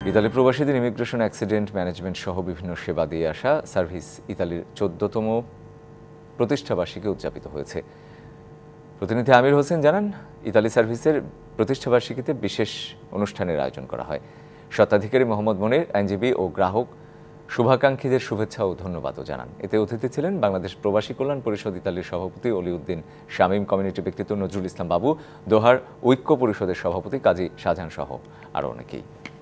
Italy প্রবাসীদের immigration accident management সহ বিভিন্ন সেবা দিয়ে আসা সার্ভিস ইতালির 14তম প্রতিষ্ঠাবার্ষিকী উদযাপিত হয়েছে। প্রতিনিধি আমির হোসেন জানান, ইতালি সার্ভিসের প্রতিষ্ঠাবার্ষিকীতে বিশেষ অনুষ্ঠানের আয়োজন করা হয়। স্বত্বাধিকারী মোহাম্মদ মনির আইনজীবী ও গ্রাহক শুভাকাঙ্ক্ষীদের শুভেচ্ছা ও ধন্যবাদও জানান। এতে অতিথি ছিলেন বাংলাদেশ প্রবাসী কল্যাণ পরিষদ ইতালির সভাপতি অলিউদ্দিন শামীম, কমিউনিটি ব্যক্তিত্ব নজরুল ইসলাম বাবু, দোহার ঐক্য পরিষদের সভাপতি কাজী শাহজাহান সহ আরও অনেকেই।